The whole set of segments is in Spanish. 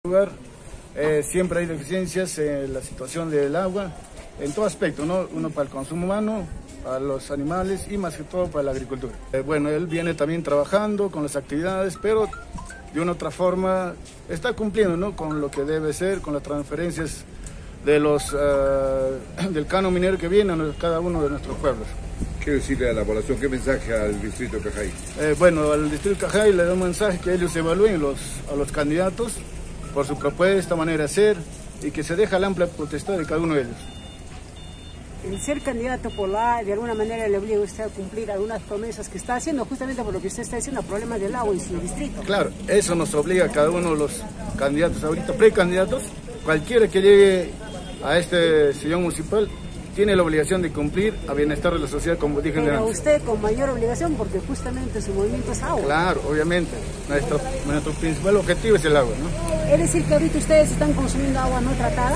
Lugar, siempre hay deficiencias en la situación del agua, en todo aspecto, ¿no? Uno para el consumo humano, para los animales y más que todo para la agricultura. Bueno, él viene también trabajando con las actividades, pero de una otra forma está cumpliendo, ¿no? Con lo que debe ser, con las transferencias de del canon minero que viene a cada uno de nuestros pueblos. ¿Qué decirle a la población? ¿Qué mensaje al distrito de Cajay? Bueno, al distrito de Cajay le doy un mensaje que ellos evalúen a los candidatos por su propuesta, manera de ser, y que se deja la amplia potestad de cada uno de ellos. El ser candidato por la A, de alguna manera le obliga a usted a cumplir algunas promesas que está haciendo, justamente por lo que usted está diciendo, problemas del agua en su distrito. Claro, eso nos obliga a cada uno de los candidatos, ahorita precandidatos, cualquiera que llegue a este sillón municipal, tiene la obligación de cumplir a bienestar de la sociedad, como dije antes. Pero usted con mayor obligación, porque justamente su movimiento es agua. Claro, obviamente. Nuestro principal objetivo es el agua, ¿no? ¿Es decir que ahorita ustedes están consumiendo agua no tratada?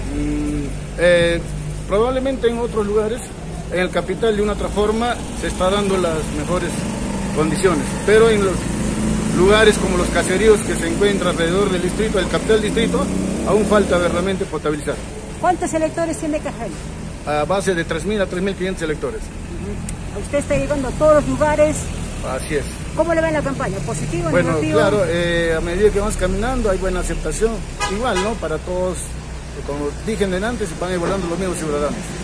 Probablemente en otros lugares, en el capital de una otra forma, se está dando las mejores condiciones. Pero en los lugares como los caseríos que se encuentran alrededor del distrito, del capital distrito, aún falta verdaderamente potabilizar. ¿Cuántos electores tiene Cajay? A base de 3.000 a 3.500 electores. Usted está llegando a todos los lugares. Así es. ¿Cómo le va en la campaña? ¿Positivo, bueno, negativo? Claro, a medida que vamos caminando hay buena aceptación. Igual, ¿no? Para todos, como dije antes, van evaluando los mismos ciudadanos.